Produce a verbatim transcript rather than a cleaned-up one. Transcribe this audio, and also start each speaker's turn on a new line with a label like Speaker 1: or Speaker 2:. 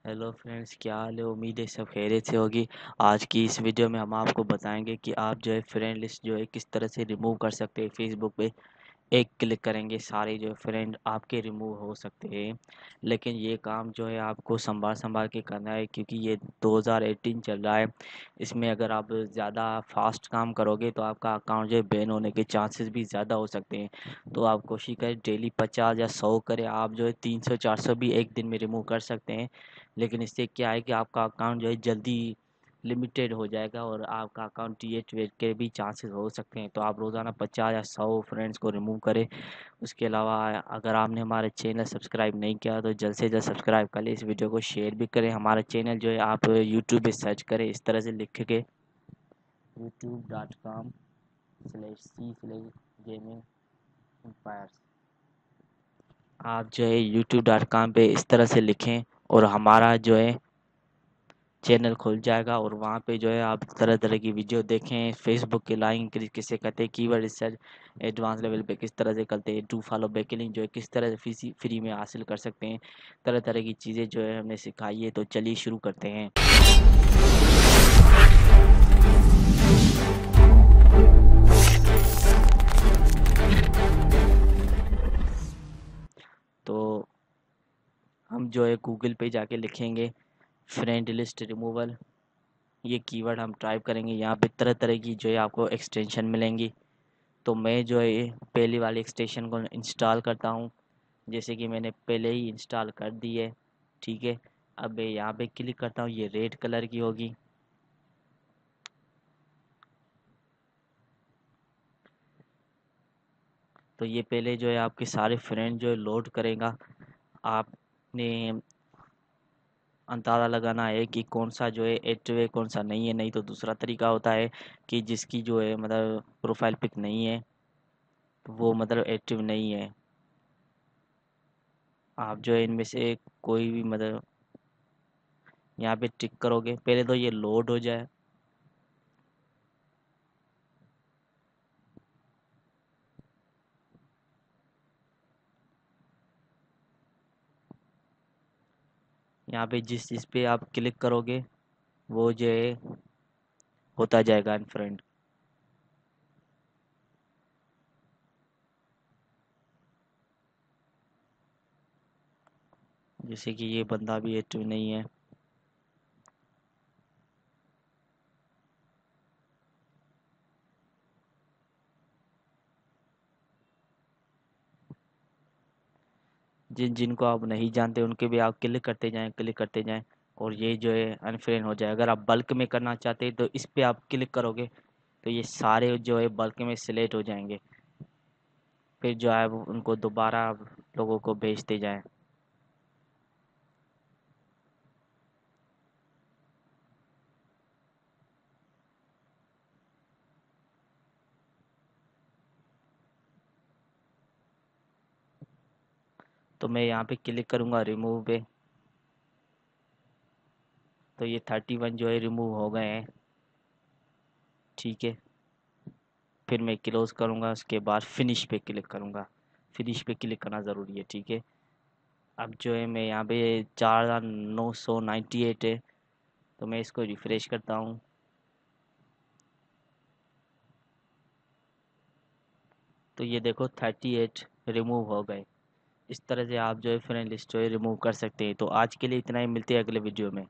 Speaker 1: Hello friends, क्या हाल है। उम्मीद है सब खैरियत से होगी। आज की इस वीडियो में हम आपको बताएंगे कि आप जो है फ्रेंड लिस्ट जो है किस तरह से रिमूव कर सकते हैं। फेसबुक पे एक क्लिक करेंगे सारे जो है फ्रेंड आपके रिमूव हो सकते हैं। लेकिन ये काम जो है आपको संभाल संभाल के करना है, क्योंकि ये दो हज़ार अठारह चल रहा है। इसमें अगर आप ज़्यादा फास्ट काम करोगे तो आपका अकाउंट जो है बैन होने के चांसेस भी ज़्यादा हो सकते हैं। तो आप कोशिश करें डेली पचास या सौ करें। आप जो है तीन सौ चार सौ भी एक दिन में रिमूव कर सकते हैं। लेकिन इससे क्या है कि आपका अकाउंट जो है जल्दी लिमिटेड हो जाएगा और आपका अकाउंट डीएक्टिवेट के भी चांसेस हो सकते हैं। तो आप रोज़ाना पचास या सौ फ्रेंड्स को रिमूव करें। उसके अलावा अगर आपने हमारे चैनल सब्सक्राइब नहीं किया तो जल्द से जल्द सब्सक्राइब कर लें। इस वीडियो को शेयर भी करें। हमारा चैनल जो है आप यूट्यूब पे सर्च करें, इस तरह से लिख के YouTube dot com slash C slash gaming empires. आप जो है यूट्यूब डॉट कॉम पे इस तरह से लिखें और हमारा जो है चैनल खुल जाएगा। और वहाँ पे जो है आप तरह तरह की वीडियो देखें। फेसबुक के लाइन किसे कहते हैं, कीवर्ड रिसर्च एडवांस लेवल पे किस तरह से करते हैं, टू फॉलो बैकलिंग जो है किस तरह से फ्री फ्री में हासिल कर सकते हैं। तरह तरह की चीज़ें जो है हमने सिखाई है। तो चलिए शुरू करते हैं। तो हम जो है गूगल पे जाके लिखेंगे फ्रेंड लिस्ट रिमूवल। ये कीवर्ड हम टाइप करेंगे। यहाँ पे तरह तरह की जो है आपको एक्सटेंशन मिलेंगी। तो मैं जो है पहली वाली एक्सटेंशन को इंस्टॉल करता हूँ, जैसे कि मैंने पहले ही इंस्टॉल कर दी है। ठीक है, अब मैं यहाँ पे क्लिक करता हूँ। ये रेड कलर की होगी। तो ये पहले जो है आपके सारे फ्रेंड जो है लोड करेगा। आपने अंदाज़ा लगाना है कि कौन सा जो है एक्टिव है कौन सा नहीं है। नहीं तो दूसरा तरीका होता है कि जिसकी जो है मतलब प्रोफाइल पिक नहीं है तो वो मतलब एक्टिव नहीं है। आप जो है इनमें से कोई भी मतलब यहाँ पे टिक करोगे। पहले तो ये लोड हो जाए। यहाँ पे जिस चीज़ पे आप क्लिक करोगे वो जो है होता जाएगा अनफ्रेंड। जैसे कि ये बंदा भी एक्टिव नहीं है। जिन जिनको आप नहीं जानते उनके भी आप क्लिक करते जाएं क्लिक करते जाएं और ये जो है अनफ्रेंड हो जाए। अगर आप बल्क में करना चाहते हैं तो इस पे आप क्लिक करोगे तो ये सारे जो है बल्क में सिलेक्ट हो जाएंगे। फिर जो है वो उनको दोबारा आप लोगों को भेजते जाएं। तो मैं यहाँ पे क्लिक करूँगा रिमूव पे। तो ये थर्टी वन जो है रिमूव हो गए हैं। ठीक है, फिर मैं क्लोज करूँगा। उसके बाद फिनिश पे क्लिक करूँगा। फिनिश पे क्लिक करना ज़रूरी है। ठीक है, अब जो है मैं यहाँ पे चार हज़ार नौ सौ नाइन्टी एट है। तो मैं इसको रिफ़्रेश करता हूँ। तो ये देखो थर्टी एट रिमूव हो गए। इस तरह से आप जो है फ्रेंड लिस्ट जो है रिमूव कर सकते हैं। तो आज के लिए इतना ही, मिलते हैं अगले वीडियो में।